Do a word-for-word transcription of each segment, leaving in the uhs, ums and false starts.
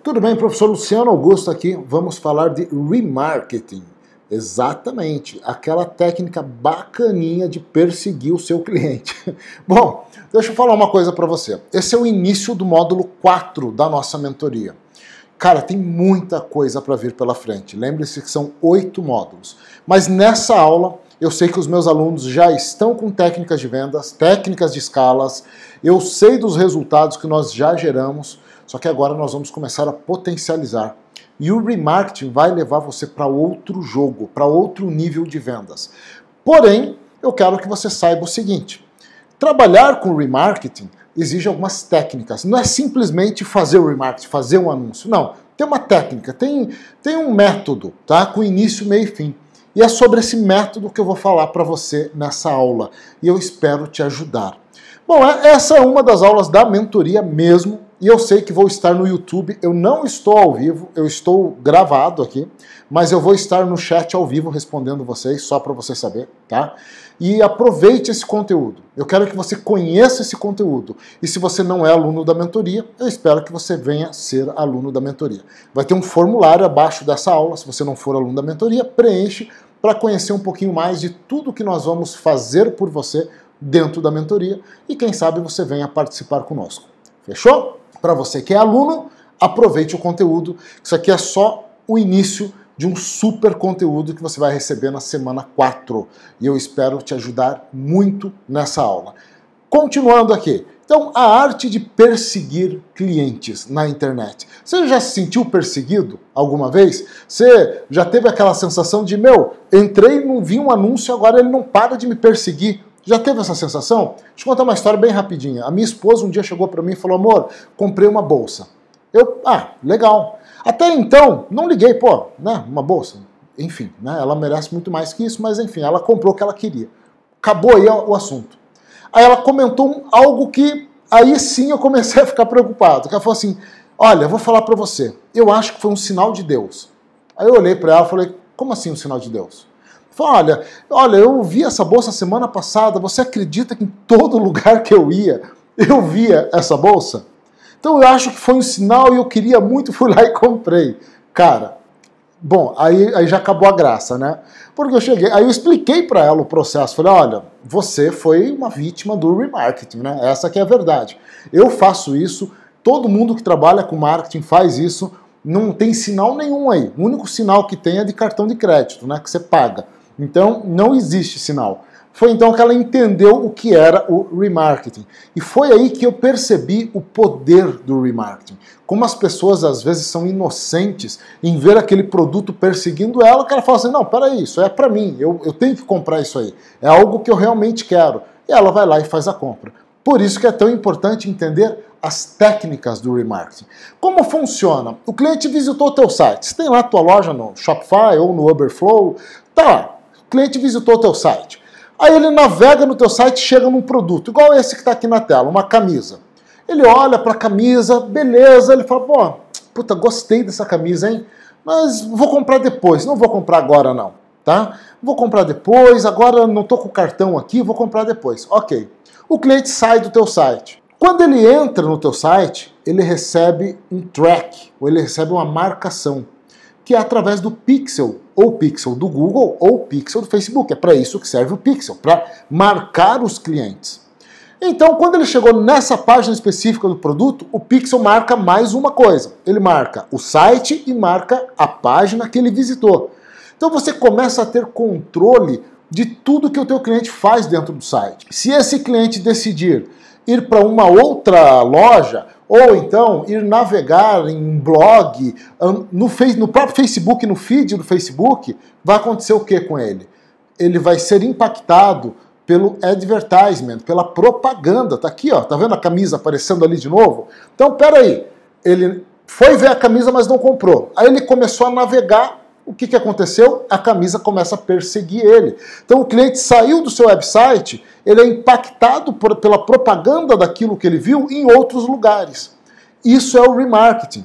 Tudo bem, professor Luciano Augusto aqui. Vamos falar de remarketing. Exatamente, aquela técnica bacaninha de perseguir o seu cliente. Bom, deixa eu falar uma coisa para você. Esse é o início do módulo quatro da nossa mentoria. Cara, tem muita coisa para vir pela frente. Lembre-se que são oito módulos. Mas nessa aula, eu sei que os meus alunos já estão com técnicas de vendas, técnicas de escalas, eu sei dos resultados que nós já geramos, só que agora nós vamos começar a potencializar. E o remarketing vai levar você para outro jogo, para outro nível de vendas. Porém, eu quero que você saiba o seguinte: trabalhar com remarketing exige algumas técnicas. Não é simplesmente fazer o remarketing, fazer um anúncio. Não, tem uma técnica, tem, tem um método, tá? Com início, meio e fim. E é sobre esse método que eu vou falar para você nessa aula. E eu espero te ajudar. Bom, essa é uma das aulas da mentoria mesmo. E eu sei que vou estar no YouTube, eu não estou ao vivo, eu estou gravado aqui, mas eu vou estar no chat ao vivo respondendo vocês, só para você saber, tá? E aproveite esse conteúdo. Eu quero que você conheça esse conteúdo. E se você não é aluno da mentoria, eu espero que você venha ser aluno da mentoria. Vai ter um formulário abaixo dessa aula, se você não for aluno da mentoria, preenche para conhecer um pouquinho mais de tudo que nós vamos fazer por você dentro da mentoria e quem sabe você venha participar conosco. Fechou? Para você que é aluno, aproveite o conteúdo. Isso aqui é só o início de um super conteúdo que você vai receber na semana quatro. E eu espero te ajudar muito nessa aula. Continuando aqui. Então, a arte de perseguir clientes na internet. Você já se sentiu perseguido alguma vez? Você já teve aquela sensação de, meu, entrei, não vi um anúncio, agora ele não para de me perseguir. Já teve essa sensação? Deixa eu contar uma história bem rapidinha. A minha esposa um dia chegou para mim e falou: amor, comprei uma bolsa. Eu, ah, legal. Até então, não liguei, pô, né, uma bolsa. Enfim, né, ela merece muito mais que isso, mas enfim, ela comprou o que ela queria. Acabou aí o assunto. Aí ela comentou algo que, aí sim eu comecei a ficar preocupado. Ela falou assim: olha, eu vou falar para você, eu acho que foi um sinal de Deus. Aí eu olhei para ela e falei: como assim um sinal de Deus? Olha, olha, eu vi essa bolsa semana passada, você acredita que em todo lugar que eu ia, eu via essa bolsa? Então eu acho que foi um sinal e eu queria muito, fui lá e comprei. Cara, bom, aí, aí já acabou a graça, né? Porque eu cheguei, aí eu expliquei para ela o processo, falei: olha, você foi uma vítima do remarketing, né? Essa que é a verdade. Eu faço isso, todo mundo que trabalha com marketing faz isso, não tem sinal nenhum aí. O único sinal que tem é de cartão de crédito, né? Que você paga. Então, não existe sinal. Foi então que ela entendeu o que era o remarketing. E foi aí que eu percebi o poder do remarketing. Como as pessoas, às vezes, são inocentes em ver aquele produto perseguindo ela, que ela fala assim: não, peraí, isso é para mim, eu, eu tenho que comprar isso aí. É algo que eu realmente quero. E ela vai lá e faz a compra. Por isso que é tão importante entender as técnicas do remarketing. Como funciona? O cliente visitou o teu site. Você tem lá a tua loja no Shopify ou no Uberflow. Tá lá. O cliente visitou o teu site. Aí ele navega no teu site e chega num produto, igual esse que está aqui na tela, uma camisa. Ele olha para a camisa, beleza, ele fala: pô, puta, gostei dessa camisa, hein? Mas vou comprar depois, não vou comprar agora não, tá? Vou comprar depois, agora não estou com o cartão aqui, vou comprar depois. Ok. O cliente sai do teu site. Quando ele entra no teu site, ele recebe um track, ou ele recebe uma marcação, que é através do pixel, ou pixel do Google, ou pixel do Facebook. É para isso que serve o pixel, para marcar os clientes. Então, quando ele chegou nessa página específica do produto, o pixel marca mais uma coisa. Ele marca o site e marca a página que ele visitou. Então você começa a ter controle de tudo que o teu cliente faz dentro do site. Se esse cliente decidir ir para uma outra loja, ou então ir navegar em um blog, no, no próprio Facebook, no feed do Facebook, vai acontecer o que com ele? Ele vai ser impactado pelo advertisement, pela propaganda. Tá aqui, ó, tá vendo a camisa aparecendo ali de novo? Então, peraí, ele foi ver a camisa, mas não comprou. Aí ele começou a navegar. O que, que aconteceu? A camisa começa a perseguir ele. Então o cliente saiu do seu website, ele é impactado por, pela propaganda daquilo que ele viu em outros lugares. Isso é o remarketing.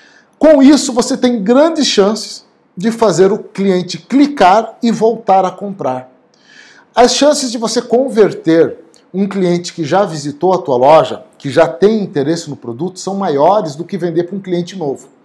Com isso você tem grandes chances de fazer o cliente clicar e voltar a comprar. As chances de você converter um cliente que já visitou a tua loja, que já tem interesse no produto, são maiores do que vender para um cliente novo.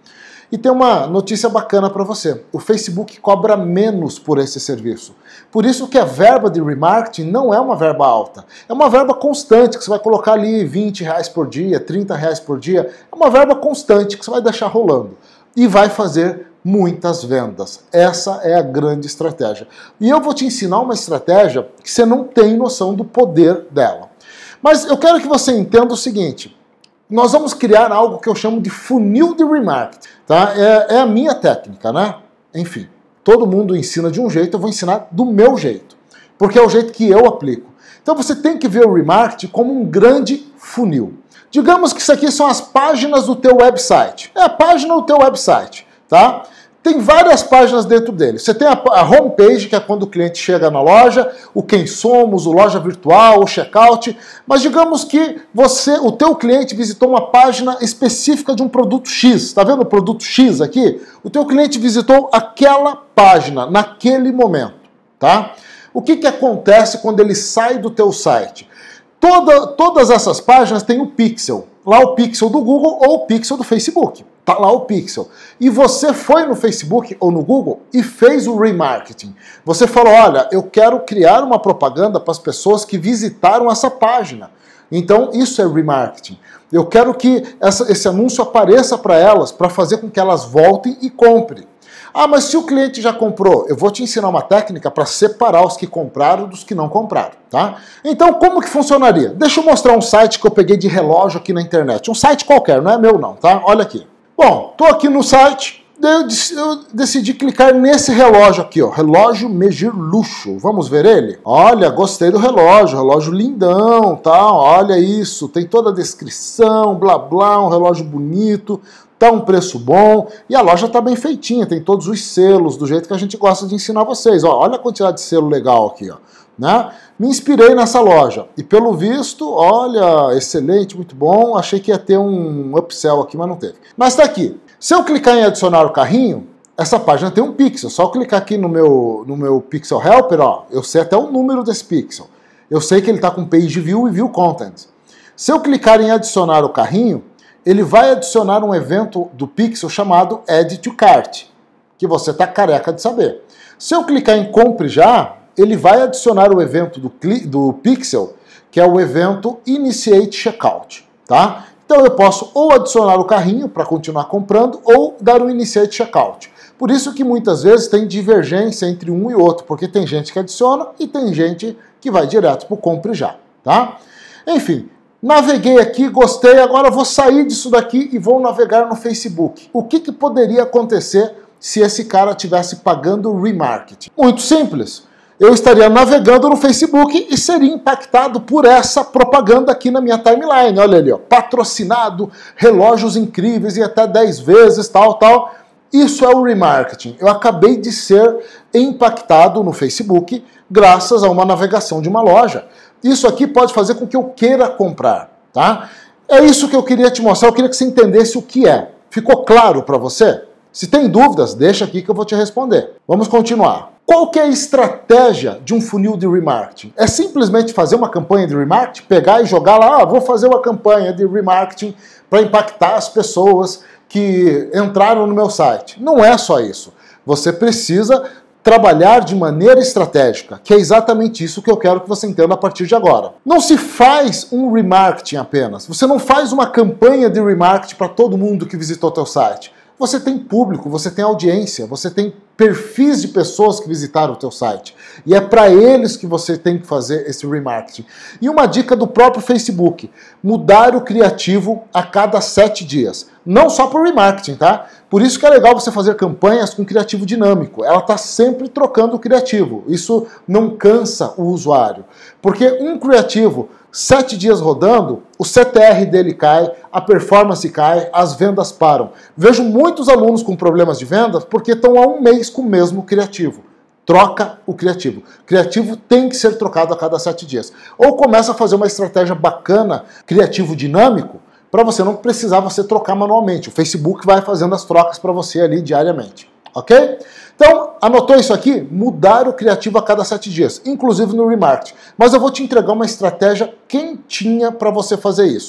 E tem uma notícia bacana para você. O Facebook cobra menos por esse serviço. Por isso que a verba de remarketing não é uma verba alta. É uma verba constante, que você vai colocar ali vinte reais por dia, trinta reais por dia. É uma verba constante que você vai deixar rolando. E vai fazer muitas vendas. Essa é a grande estratégia. E eu vou te ensinar uma estratégia que você não tem noção do poder dela. Mas eu quero que você entenda o seguinte. Nós vamos criar algo que eu chamo de funil de remarketing, tá? É, é a minha técnica, né? Enfim, todo mundo ensina de um jeito, eu vou ensinar do meu jeito, porque é o jeito que eu aplico. Então você tem que ver o remarketing como um grande funil. Digamos que isso aqui são as páginas do teu website. É a página do teu website, tá? Tem várias páginas dentro dele. Você tem a, a homepage, que é quando o cliente chega na loja, o quem somos, o loja virtual, o checkout. Mas digamos que você, o teu cliente visitou uma página específica de um produto X. Está vendo o produto X aqui? O teu cliente visitou aquela página naquele momento, tá? O que que acontece quando ele sai do teu site? Toda, todas essas páginas têm o pixel. Lá o pixel do Google ou o pixel do Facebook. Tá lá o pixel. E você foi no Facebook ou no Google e fez o remarketing. Você falou, olha, eu quero criar uma propaganda para as pessoas que visitaram essa página. Então isso é remarketing. Eu quero que essa, esse anúncio apareça para elas, para fazer com que elas voltem e comprem. Ah, mas se o cliente já comprou, eu vou te ensinar uma técnica para separar os que compraram dos que não compraram, tá? Então, como que funcionaria? Deixa eu mostrar um site que eu peguei de relógio aqui na internet. Um site qualquer, não é meu não, tá? Olha aqui. Bom, tô aqui no site, eu decidi clicar nesse relógio aqui, ó, relógio Medir Luxo. Vamos ver ele? Olha, gostei do relógio, relógio lindão, tá? Olha isso, tem toda a descrição, blá blá, um relógio bonito, tá um preço bom e a loja tá bem feitinha, tem todos os selos do jeito que a gente gosta de ensinar vocês. Ó, olha a quantidade de selo legal aqui, ó. Né? Me inspirei nessa loja e pelo visto, olha, excelente, muito bom. Achei que ia ter um upsell aqui, mas não teve. Mas tá aqui. Se eu clicar em adicionar o carrinho, essa página tem um pixel. Só eu clicar aqui no meu, no meu Pixel Helper, ó, eu sei até o número desse pixel. Eu sei que ele tá com Page View e View Content. Se eu clicar em adicionar o carrinho, ele vai adicionar um evento do pixel chamado Add to Cart, que você tá careca de saber. Se eu clicar em Compre Já, ele vai adicionar o evento do, do Pixel, que é o evento Initiate Checkout, tá? Então eu posso ou adicionar o carrinho para continuar comprando, ou dar um Initiate Checkout. Por isso que muitas vezes tem divergência entre um e outro, porque tem gente que adiciona e tem gente que vai direto para o Compre Já, tá? Enfim, naveguei aqui, gostei, agora vou sair disso daqui e vou navegar no Facebook. O que, que poderia acontecer se esse cara estivesse pagando remarketing? Muito simples. Eu estaria navegando no Facebook e seria impactado por essa propaganda aqui na minha timeline. Olha ali, ó, patrocinado, relógios incríveis e até dez vezes, tal, tal. Isso é o remarketing. Eu acabei de ser impactado no Facebook graças a uma navegação de uma loja. Isso aqui pode fazer com que eu queira comprar, tá? É isso que eu queria te mostrar, eu queria que você entendesse o que é. Ficou claro para você? Se tem dúvidas, deixa aqui que eu vou te responder. Vamos continuar. Qual que é a estratégia de um funil de remarketing? É simplesmente fazer uma campanha de remarketing, pegar e jogar lá, ah, vou fazer uma campanha de remarketing para impactar as pessoas que entraram no meu site. Não é só isso. Você precisa trabalhar de maneira estratégica, que é exatamente isso que eu quero que você entenda a partir de agora. Não se faz um remarketing apenas. Você não faz uma campanha de remarketing para todo mundo que visitou o teu site. Você tem público, você tem audiência, você tem perfis de pessoas que visitaram o teu site. E é para eles que você tem que fazer esse remarketing. E uma dica do próprio Facebook, mudar o criativo a cada sete dias. Não só para o remarketing, tá? Por isso que é legal você fazer campanhas com criativo dinâmico. Ela está sempre trocando o criativo. Isso não cansa o usuário. Porque um criativo, sete dias rodando, o C T R dele cai, a performance cai, as vendas param. Vejo muitos alunos com problemas de vendas porque estão há um mês com o mesmo criativo. Troca o criativo. Criativo tem que ser trocado a cada sete dias. Ou começa a fazer uma estratégia bacana, criativo dinâmico, para você não precisar você trocar manualmente. O Facebook vai fazendo as trocas para você ali diariamente. Ok? Então, anotou isso aqui? Mudar o criativo a cada sete dias, inclusive no remarketing. Mas eu vou te entregar uma estratégia quentinha para você fazer isso.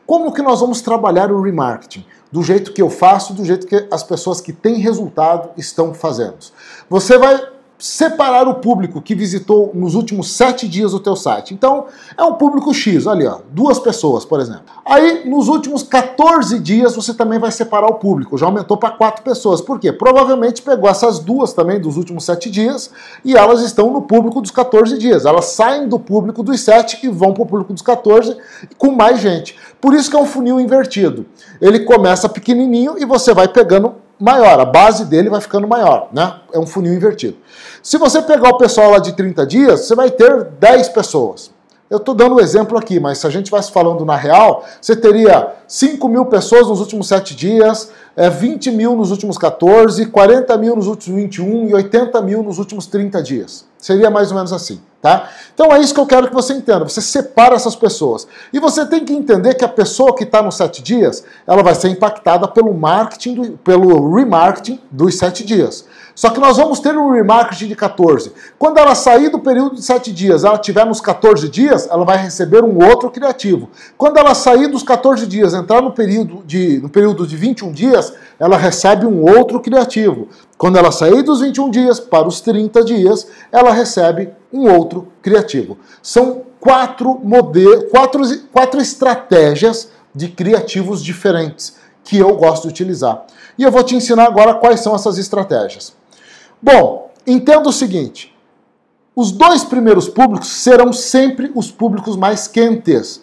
Como que nós vamos trabalhar o remarketing? Do jeito que eu faço, do jeito que as pessoas que têm resultado estão fazendo. Você vai separar o público que visitou nos últimos sete dias o teu site. Então, é um público X, ali ó, duas pessoas, por exemplo. Aí, nos últimos quatorze dias, você também vai separar o público, já aumentou para quatro pessoas. Por quê? Provavelmente pegou essas duas também dos últimos sete dias e elas estão no público dos quatorze dias. Elas saem do público dos sete e vão para o público dos quatorze com mais gente. Por isso que é um funil invertido. Ele começa pequenininho e você vai pegando maior, a base dele vai ficando maior, né? É um funil invertido. Se você pegar o pessoal lá de trinta dias, você vai ter dez pessoas. Eu estou dando um exemplo aqui, mas se a gente estivesse falando na real, você teria cinco mil pessoas nos últimos sete dias, é, vinte mil nos últimos quatorze, quarenta mil nos últimos vinte e um e oitenta mil nos últimos trinta dias. Seria mais ou menos assim, tá? Então é isso que eu quero que você entenda. Você separa essas pessoas. E você tem que entender que a pessoa que está nos sete dias, ela vai ser impactada pelo marketing, do, pelo remarketing dos sete dias. Só que nós vamos ter um remarketing de quatorze. Quando ela sair do período de sete dias, ela estiver nos quatorze dias, ela vai receber um outro criativo. Quando ela sair dos quatorze dias, entrar no período de, no período de vinte e um dias, ela recebe um outro criativo. Quando ela sair dos vinte e um dias para os trinta dias, ela recebe um outro criativo. São quatro modelos, quatro, quatro estratégias de criativos diferentes que eu gosto de utilizar. E eu vou te ensinar agora quais são essas estratégias. Bom, entenda o seguinte, os dois primeiros públicos serão sempre os públicos mais quentes,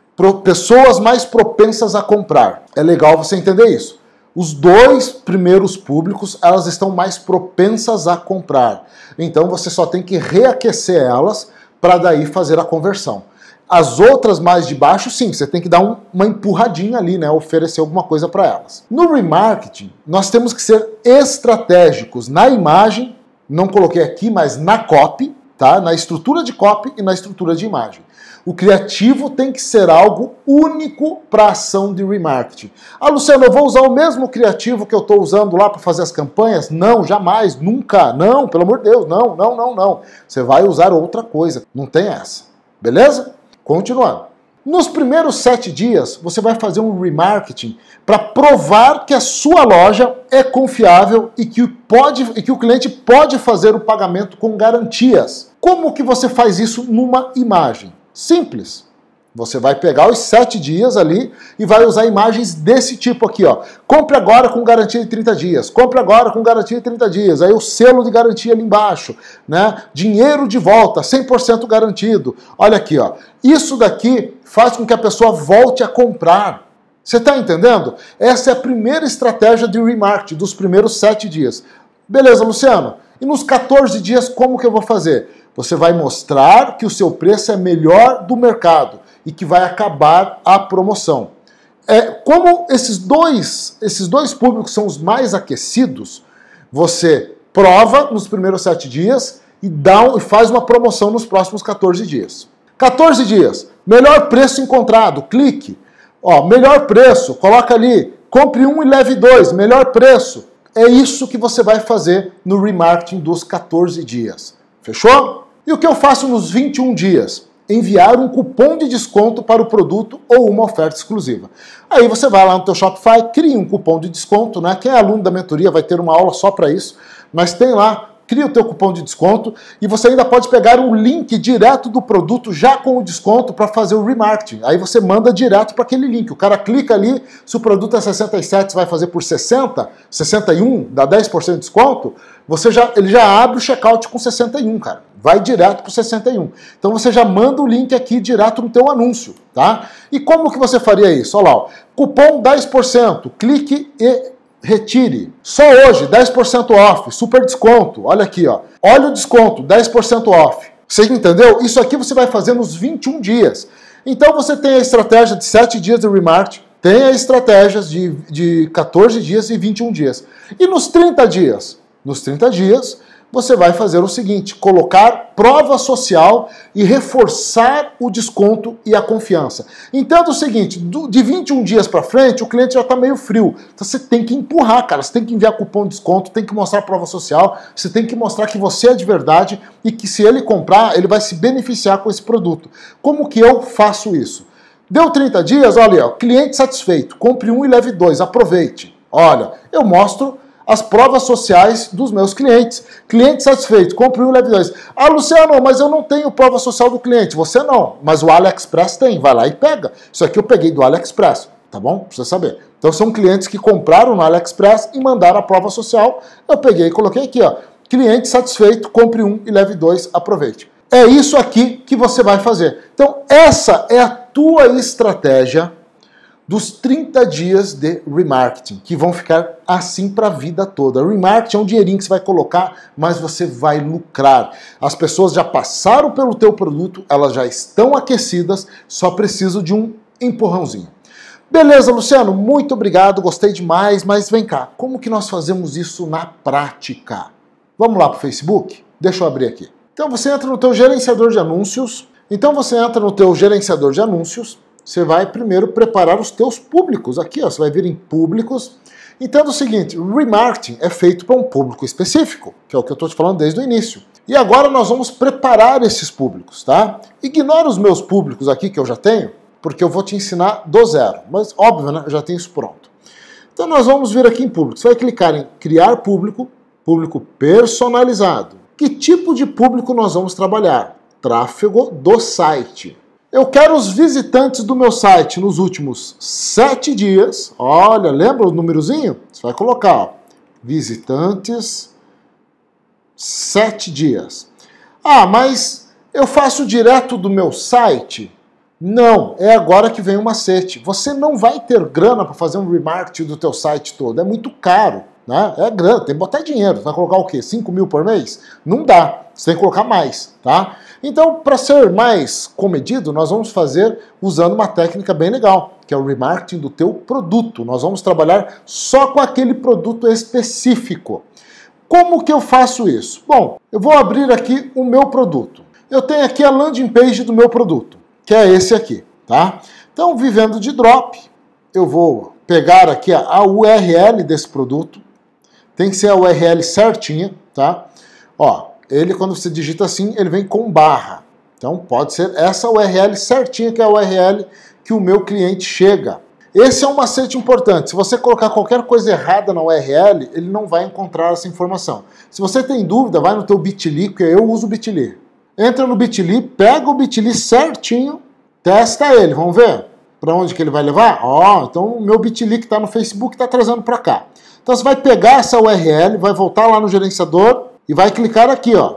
pessoas mais propensas a comprar. É legal você entender isso. Os dois primeiros públicos, elas estão mais propensas a comprar. Então você só tem que reaquecer elas para daí fazer a conversão. As outras mais de baixo, sim, você tem que dar um, uma empurradinha ali, né? Oferecer alguma coisa para elas. No remarketing, nós temos que ser estratégicos na imagem, não coloquei aqui, mas na copy, tá? Na estrutura de copy e na estrutura de imagem. O criativo tem que ser algo único para a ação de remarketing. Ah, Luciano, eu vou usar o mesmo criativo que eu estou usando lá para fazer as campanhas? Não, jamais, nunca, não, pelo amor de Deus, não, não, não, não. Você vai usar outra coisa, não tem essa, beleza? Continuando. Nos primeiros sete dias, você vai fazer um remarketing para provar que a sua loja é confiável e que, pode, e que o cliente pode fazer o pagamento com garantias. Como que você faz isso numa imagem? Simples. Você vai pegar os sete dias ali e vai usar imagens desse tipo aqui, ó. Compre agora com garantia de trinta dias. Compre agora com garantia de trinta dias. Aí o selo de garantia ali embaixo, né? Dinheiro de volta, cem por cento garantido. Olha aqui, ó. Isso daqui faz com que a pessoa volte a comprar. Você está entendendo? Essa é a primeira estratégia de remarketing dos primeiros sete dias. Beleza, Luciano? E nos quatorze dias, como que eu vou fazer? Você vai mostrar que o seu preço é melhor do mercado e que vai acabar a promoção. É, como esses dois, esses dois públicos são os mais aquecidos, você prova nos primeiros sete dias e, dá, e faz uma promoção nos próximos quatorze dias. quatorze dias, melhor preço encontrado, clique. Ó, melhor preço, coloca ali, compre um e leve dois, melhor preço. É isso que você vai fazer no remarketing dos quatorze dias. Fechou? E o que eu faço nos vinte e um dias? Enviar um cupom de desconto para o produto ou uma oferta exclusiva. Aí você vai lá no teu Shopify, cria um cupom de desconto, né? Quem é aluno da mentoria vai ter uma aula só para isso, mas tem lá, cria o teu cupom de desconto e você ainda pode pegar um link direto do produto já com o desconto para fazer o remarketing. Aí você manda direto para aquele link. O cara clica ali, se o produto é sessenta e sete, você vai fazer por sessenta, sessenta e um, dá dez por cento de desconto, você já, ele já abre o checkout com sessenta e um, cara. Vai direto para o sessenta e um. Então você já manda o link aqui direto no teu anúncio, tá? E como que você faria isso? Olha lá, ó. Cupom dez por cento, clique e retire. Só hoje, dez por cento off, super desconto. Olha aqui, ó. Olha o desconto, dez por cento off. Você entendeu? Isso aqui você vai fazer nos vinte e um dias. Então você tem a estratégia de sete dias de remarketing, tem as estratégias de, de quatorze dias e vinte e um dias. E nos trinta dias? Nos trinta dias, você vai fazer o seguinte, colocar prova social e reforçar o desconto e a confiança. Entenda o seguinte, de vinte e um dias para frente, o cliente já está meio frio. Então você tem que empurrar, cara. Você tem que enviar cupom de desconto, tem que mostrar prova social, você tem que mostrar que você é de verdade e que se ele comprar, ele vai se beneficiar com esse produto. Como que eu faço isso? Deu trinta dias, olha, ó, cliente satisfeito, compre um e leve dois, aproveite. Olha, eu mostro as provas sociais dos meus clientes. Cliente satisfeito, compre um e leve dois. Ah, Luciano, mas eu não tenho prova social do cliente. Você não, mas o AliExpress tem, vai lá e pega. Isso aqui eu peguei do AliExpress, tá bom? Pra você saber. Então são clientes que compraram no AliExpress e mandaram a prova social. Eu peguei e coloquei aqui, ó. Cliente satisfeito, compre um e leve dois, aproveite. É isso aqui que você vai fazer. Então essa é a tua estratégia dos trinta dias de remarketing, que vão ficar assim para a vida toda. Remarketing é um dinheirinho que você vai colocar, mas você vai lucrar. As pessoas já passaram pelo teu produto, elas já estão aquecidas, só precisam de um empurrãozinho. Beleza, Luciano, muito obrigado, gostei demais, mas vem cá, como que nós fazemos isso na prática? Vamos lá para o Facebook? Deixa eu abrir aqui. Então você entra no teu gerenciador de anúncios, então você entra no teu gerenciador de anúncios, você vai primeiro preparar os teus públicos. Aqui, ó, você vai vir em públicos. Entenda o seguinte, remarketing é feito para um público específico, que é o que eu estou te falando desde o início. E agora nós vamos preparar esses públicos, tá? Ignora os meus públicos aqui que eu já tenho, porque eu vou te ensinar do zero. Mas óbvio, né? Eu já tenho isso pronto. Então nós vamos vir aqui em público. Você vai clicar em criar público, público personalizado. Que tipo de público nós vamos trabalhar? Tráfego do site. Eu quero os visitantes do meu site nos últimos sete dias. Olha, lembra o númerozinho? Você vai colocar, ó, visitantes, sete dias. Ah, mas eu faço direto do meu site? Não, é agora que vem o macete. Você não vai ter grana para fazer um remarketing do teu site todo. É muito caro, né? É grana, tem que botar dinheiro. Você vai colocar o quê? cinco mil por mês? Não dá. Você tem que colocar mais, tá? Então, para ser mais comedido, nós vamos fazer usando uma técnica bem legal, que é o remarketing do teu produto. Nós vamos trabalhar só com aquele produto específico. Como que eu faço isso? Bom, eu vou abrir aqui o meu produto. Eu tenho aqui a landing page do meu produto, que é esse aqui, tá? Então, vivendo de drop, eu vou pegar aqui a U R L desse produto. Tem que ser a U R L certinha, tá? Ó, ele, quando você digita assim, ele vem com barra. Então, pode ser essa U R L certinha, que é a U R L que o meu cliente chega. Esse é um macete importante. Se você colocar qualquer coisa errada na U R L, ele não vai encontrar essa informação. Se você tem dúvida, vai no teu bit ponto l y, porque eu uso o bit ponto l y. Entra no bit ponto l y, pega o bit ponto l y certinho, testa ele. Vamos ver para onde que ele vai levar? Ó, então o meu bit ponto l y que está no Facebook está trazendo para cá. Então você vai pegar essa U R L, vai voltar lá no gerenciador, e vai clicar aqui, ó.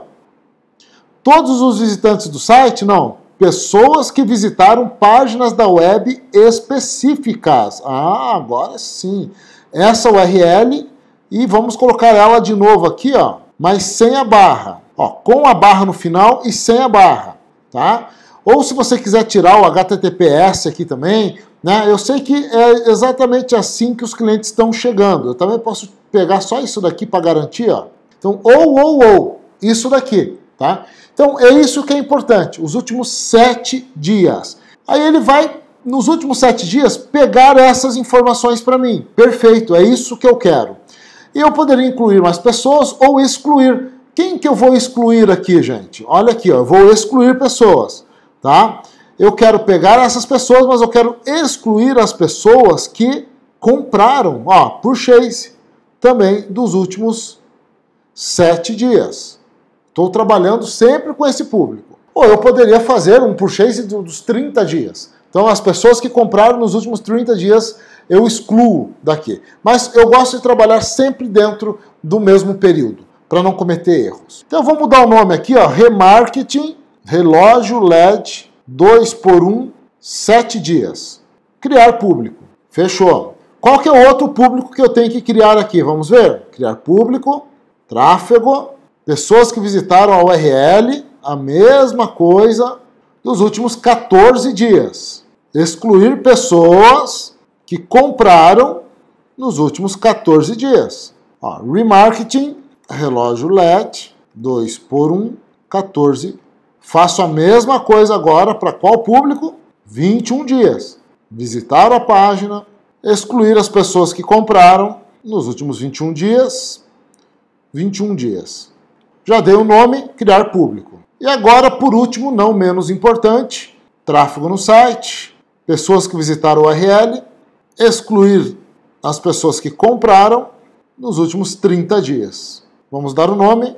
Todos os visitantes do site? Não. Pessoas que visitaram páginas da web específicas. Ah, agora sim. Essa U R L, e vamos colocar ela de novo aqui, ó, mas sem a barra. Ó, com a barra no final e sem a barra, tá? Ou se você quiser tirar o H T T P S aqui também, né? Eu sei que é exatamente assim que os clientes estão chegando. Eu também posso pegar só isso daqui para garantir, ó. Então, ou, ou, ou, isso daqui, tá? Então, é isso que é importante, os últimos sete dias. Aí ele vai, nos últimos sete dias, pegar essas informações para mim. Perfeito, é isso que eu quero. E eu poderia incluir mais pessoas ou excluir. Quem que eu vou excluir aqui, gente? Olha aqui, ó, eu vou excluir pessoas, tá? Eu quero pegar essas pessoas, mas eu quero excluir as pessoas que compraram, ó, purchase, também dos últimos sete dias. Estou trabalhando sempre com esse público. Ou eu poderia fazer um purchase dos trinta dias. Então as pessoas que compraram nos últimos trinta dias eu excluo daqui. Mas eu gosto de trabalhar sempre dentro do mesmo período, para não cometer erros. Então eu vou mudar o nome aqui, ó, remarketing, relógio L E D, dois por um, sete dias. Criar público. Fechou. Qual que é o outro público que eu tenho que criar aqui? Vamos ver? Criar público. Tráfego, pessoas que visitaram a U R L, a mesma coisa dos últimos quatorze dias. Excluir pessoas que compraram nos últimos quatorze dias. Ó, remarketing, relógio L E D, dois por um, quatorze. Faço a mesma coisa agora para qual público? vinte e um dias. Visitar a página, excluir as pessoas que compraram nos últimos vinte e um dias. vinte e um dias. Já dei o nome, criar público. E agora, por último, não menos importante, tráfego no site, pessoas que visitaram o U R L, excluir as pessoas que compraram nos últimos trinta dias. Vamos dar o nome.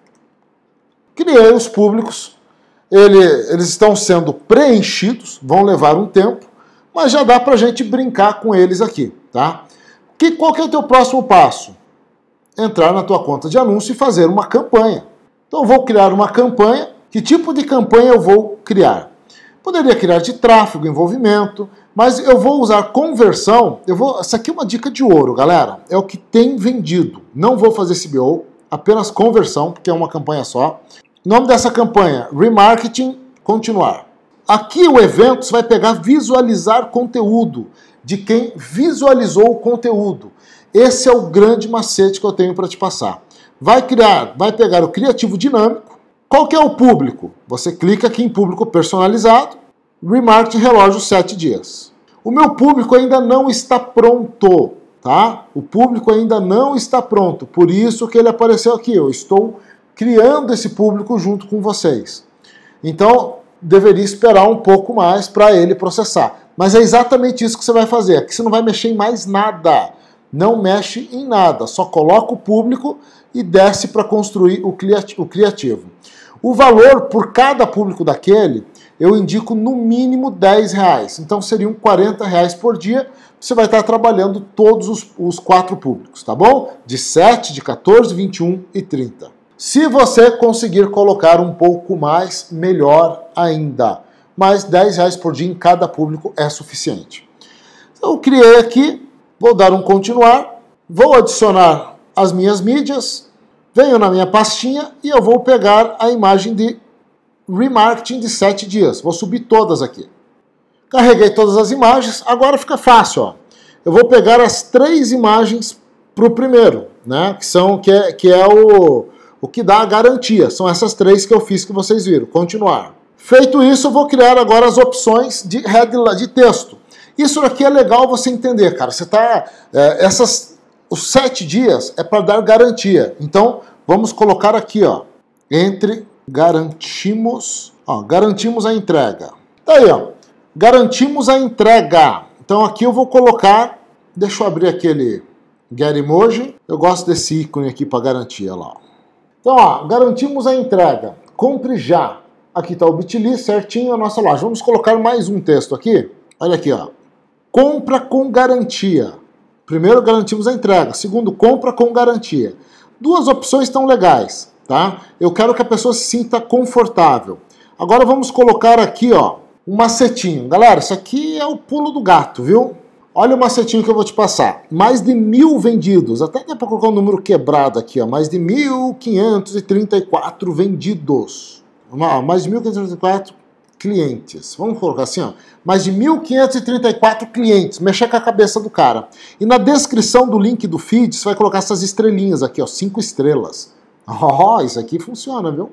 Criei os públicos. Ele, eles estão sendo preenchidos, vão levar um tempo, mas já dá para a gente brincar com eles aqui, tá? Que, qual que é o teu próximo passo? Entrar na tua conta de anúncio e fazer uma campanha. Então eu vou criar uma campanha. Que tipo de campanha eu vou criar? Poderia criar de tráfego, envolvimento, mas eu vou usar conversão. Eu vou, essa aqui é uma dica de ouro, galera. É o que tem vendido. Não vou fazer C B O, apenas conversão, porque é uma campanha só. Nome dessa campanha, Remarketing, continuar. Aqui o evento você vai pegar visualizar conteúdo, de quem visualizou o conteúdo. Esse é o grande macete que eu tenho para te passar. Vai criar, vai pegar o criativo dinâmico. Qual que é o público? Você clica aqui em público personalizado, Remarketing relógio sete dias. O meu público ainda não está pronto, tá? O público ainda não está pronto, por isso que ele apareceu aqui. Eu estou criando esse público junto com vocês. Então, deveria esperar um pouco mais para ele processar. Mas é exatamente isso que você vai fazer. Aqui você não vai mexer em mais nada. Não mexe em nada. Só coloca o público e desce para construir o criativo. O valor por cada público daquele, eu indico no mínimo dez reais. Então seriam quarenta reais por dia. Você vai estar trabalhando todos os, os quatro públicos, tá bom? De sete, de quatorze, vinte e um e trinta. Se você conseguir colocar um pouco mais, melhor ainda. Mas dez reais por dia em cada público é suficiente. Eu criei aqui, vou dar um continuar, vou adicionar as minhas mídias, venho na minha pastinha e eu vou pegar a imagem de remarketing de sete dias. Vou subir todas aqui. Carreguei todas as imagens, agora fica fácil, ó. Eu vou pegar as três imagens para o primeiro, né? Que, são, que, é, que é o... O que dá a garantia. São essas três que eu fiz que vocês viram. Continuar. Feito isso, eu vou criar agora as opções de headline, de texto. Isso aqui é legal você entender, cara. Você tá... É, essas, os sete dias é para dar garantia. Então, vamos colocar aqui, ó. Entre garantimos... Ó, garantimos a entrega. Tá aí, ó. Garantimos a entrega. Então, aqui eu vou colocar... Deixa eu abrir aquele Get Emoji. Eu gosto desse ícone aqui para garantia lá, ó. Então, ó, garantimos a entrega. Compre já. Aqui está o bit ponto l y certinho a nossa loja. Vamos colocar mais um texto aqui. Olha aqui, ó. Compra com garantia. Primeiro, garantimos a entrega. Segundo, compra com garantia. Duas opções estão legais, tá? Eu quero que a pessoa se sinta confortável. Agora vamos colocar aqui, ó, um macetinho. Galera, isso aqui é o pulo do gato, viu? Olha o macetinho que eu vou te passar. Mais de mil vendidos. Até dá para colocar um número quebrado aqui, ó. Mais de mil quinhentos e trinta e quatro vendidos. Mais de mil quinhentos e trinta e quatro clientes. Vamos colocar assim, ó. Mais de mil quinhentos e trinta e quatro clientes. Mexer com a cabeça do cara. E na descrição do link do feed, você vai colocar essas estrelinhas aqui, ó. Cinco estrelas. Ó, oh, isso aqui funciona, viu?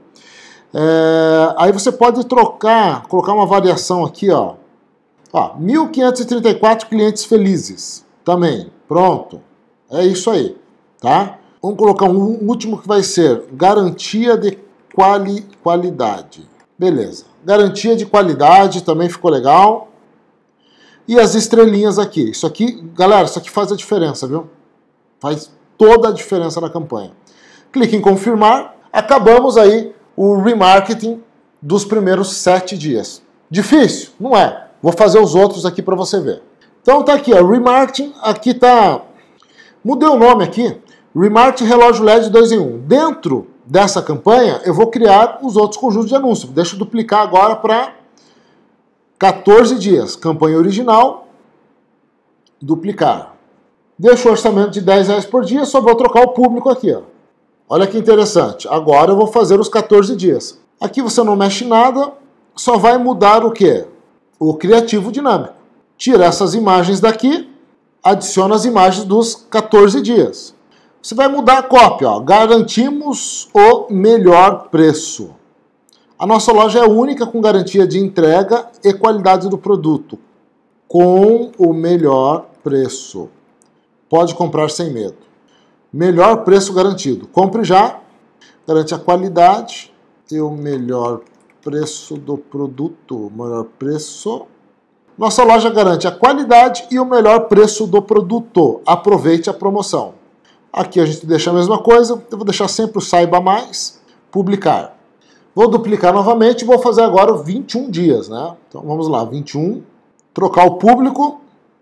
É... Aí você pode trocar, colocar uma variação aqui, ó. Ó, mil quinhentos e trinta e quatro clientes felizes. Também. Pronto. É isso aí. Tá? Vamos colocar um último que vai ser garantia de quali qualidade. Beleza. Garantia de qualidade também ficou legal. E as estrelinhas aqui. Isso aqui, galera, isso aqui faz a diferença, viu? Faz toda a diferença na campanha. Clique em confirmar. Acabamos aí o remarketing dos primeiros sete dias. Difícil? Não é. Vou fazer os outros aqui para você ver. Então tá aqui, ó, remarketing, aqui tá... Mudei o nome aqui, remarketing relógio L E D dois em um. Dentro dessa campanha, eu vou criar os outros conjuntos de anúncios. Deixa eu duplicar agora para quatorze dias. Campanha original, duplicar. Deixo o orçamento de dez reais por dia, só vou trocar o público aqui, ó. Olha que interessante. Agora eu vou fazer os quatorze dias. Aqui você não mexe nada, só vai mudar o quê? O criativo dinâmico. Tira essas imagens daqui, adiciona as imagens dos quatorze dias. Você vai mudar a cópia, ó. Garantimos o melhor preço. A nossa loja é única com garantia de entrega e qualidade do produto. Com o melhor preço. Pode comprar sem medo. Melhor preço garantido. Compre já. Garante a qualidade e o melhor preço do produto. Melhor preço. Nossa loja garante a qualidade e o melhor preço do produto. Aproveite a promoção. Aqui a gente deixa a mesma coisa. Eu vou deixar sempre o saiba mais, publicar. Vou duplicar novamente e vou fazer agora vinte e um dias, né? Então vamos lá, vinte e um, trocar o público.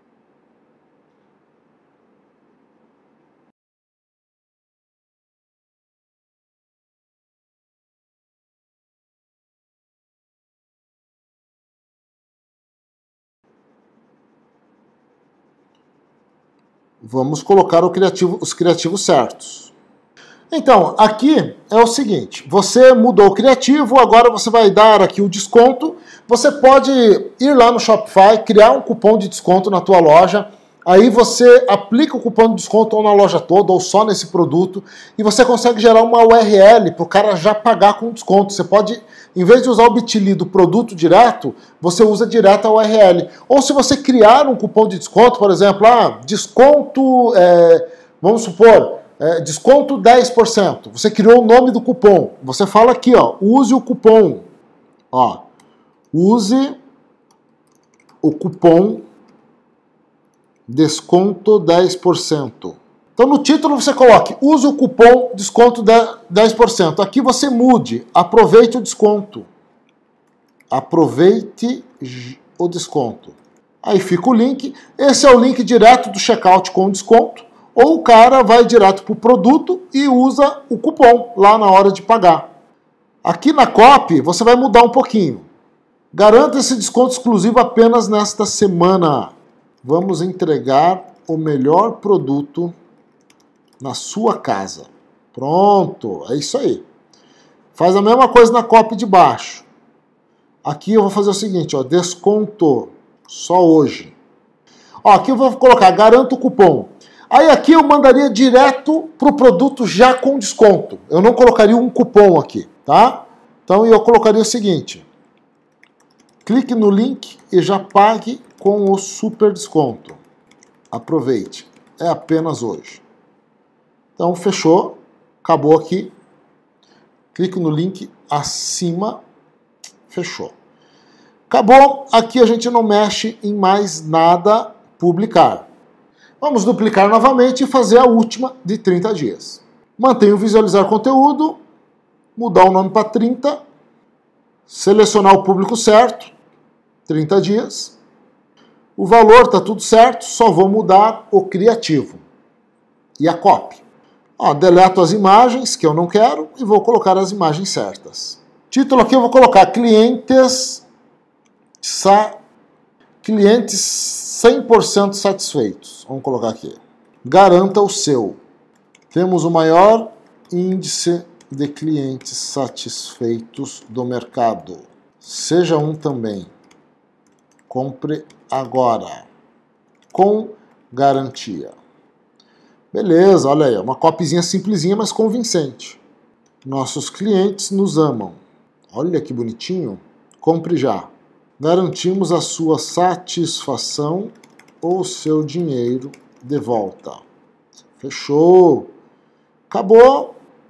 Vamos colocar o criativo, os criativos certos. Então, aqui é o seguinte, você mudou o criativo, agora você vai dar aqui o desconto. Você pode ir lá no Shopify, criar um cupom de desconto na tua loja, aí você aplica o cupom de desconto ou na loja toda, ou só nesse produto, e você consegue gerar uma U R L para o cara já pagar com desconto. Você pode, em vez de usar o bit.ly do produto direto, você usa direto a U R L. Ou se você criar um cupom de desconto, por exemplo, ah, desconto, é, vamos supor, é, desconto dez por cento. Você criou o nome do cupom. Você fala aqui, ó, use o cupom. Ó, use o cupom desconto dez por cento. Então no título você coloque, use o cupom desconto dez por cento. Aqui você mude, aproveite o desconto. Aproveite o desconto. Aí fica o link. Esse é o link direto do checkout com desconto. Ou o cara vai direto para o produto e usa o cupom lá na hora de pagar. Aqui na copy você vai mudar um pouquinho. Garanta esse desconto exclusivo apenas nesta semana. Vamos entregar o melhor produto na sua casa. Pronto, é isso aí. Faz a mesma coisa na copy de baixo. Aqui eu vou fazer o seguinte, ó, desconto só hoje. Ó, aqui eu vou colocar garanta o cupom. Aí aqui eu mandaria direto para o produto já com desconto. Eu não colocaria um cupom aqui, tá? Então eu colocaria o seguinte. Clique no link e já pague com o super desconto. Aproveite. É apenas hoje. Então, fechou. Acabou aqui. Clique no link acima. Fechou. Acabou. Aqui a gente não mexe em mais nada. Publicar. Vamos duplicar novamente e fazer a última de trinta dias. Mantenha o visualizar conteúdo. Mudar o nome para trinta. Selecionar o público certo. trinta dias. O valor está tudo certo, só vou mudar o criativo. E a copy. Ó, deleto as imagens que eu não quero e vou colocar as imagens certas. Título aqui eu vou colocar clientes, sa, clientes cem por cento satisfeitos. Vamos colocar aqui. Garanta o seu. Temos o maior índice de clientes satisfeitos do mercado. Seja um também. Compre agora, com garantia. Beleza, olha aí, uma copyzinha simplesinha, mas convincente. Nossos clientes nos amam. Olha que bonitinho. Compre já. Garantimos a sua satisfação ou seu dinheiro de volta. Fechou. Acabou.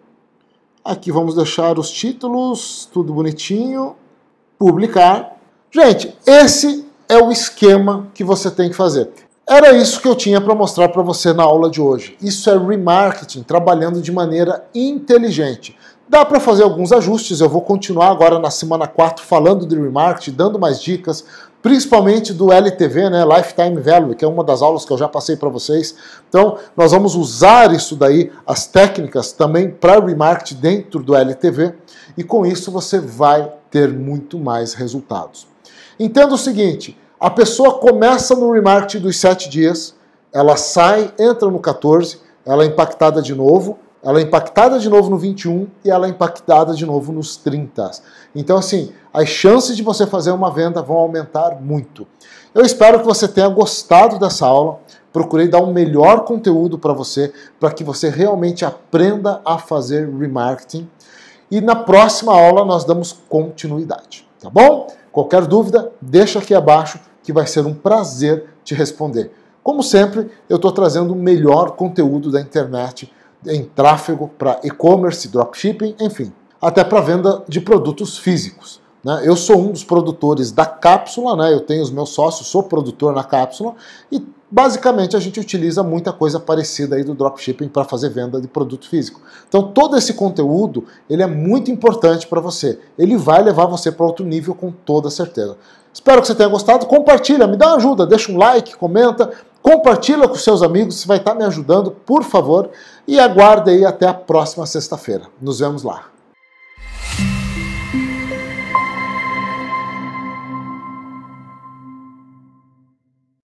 Aqui vamos deixar os títulos, tudo bonitinho. Publicar. Gente, esse é o esquema que você tem que fazer. Era isso que eu tinha para mostrar para você na aula de hoje. Isso é remarketing, trabalhando de maneira inteligente. Dá para fazer alguns ajustes, eu vou continuar agora na semana quatro falando de remarketing, dando mais dicas, principalmente do L T V, né, Lifetime Value, que é uma das aulas que eu já passei para vocês. Então, nós vamos usar isso daí, as técnicas também para remarketing dentro do L T V, e com isso você vai ter muito mais resultados. Entenda o seguinte, a pessoa começa no remarketing dos sete dias, ela sai, entra no quatorze, ela é impactada de novo, ela é impactada de novo no vinte e um e ela é impactada de novo nos trinta. Então, assim, as chances de você fazer uma venda vão aumentar muito. Eu espero que você tenha gostado dessa aula. Procurei dar um melhor conteúdo para você, para que você realmente aprenda a fazer remarketing. E na próxima aula nós damos continuidade, tá bom? Qualquer dúvida, deixa aqui abaixo que vai ser um prazer te responder. Como sempre, eu estou trazendo o melhor conteúdo da internet em tráfego para e-commerce, dropshipping, enfim, até para venda de produtos físicos. né? Eu sou um dos produtores da cápsula, né? Eu tenho os meus sócios, sou produtor na cápsula e basicamente a gente utiliza muita coisa parecida aí do dropshipping para fazer venda de produto físico. Então todo esse conteúdo ele é muito importante para você. Ele vai levar você para outro nível com toda certeza. Espero que você tenha gostado. Compartilha, me dá uma ajuda, deixa um like, comenta, compartilha com seus amigos, você vai estar me ajudando, por favor. E aguarde aí até a próxima sexta-feira. Nos vemos lá.